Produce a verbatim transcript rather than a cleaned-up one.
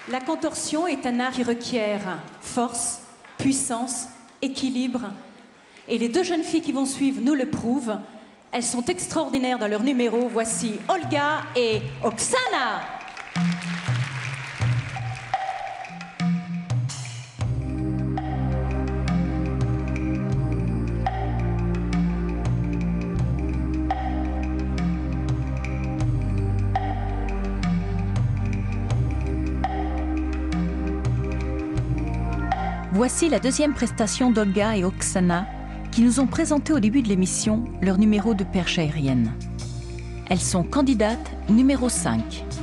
La contorsion est un art qui requiert force, puissance, équilibre. Et les deux jeunes filles qui vont suivre nous le prouvent. Elles sont extraordinaires dans leur numéro. Voici Olga et Oksana. Voici la deuxième prestation d'Olga et Oksana qui nous ont présenté au début de l'émission leur numéro de perche aérienne. Elles sont candidates numéro cinq.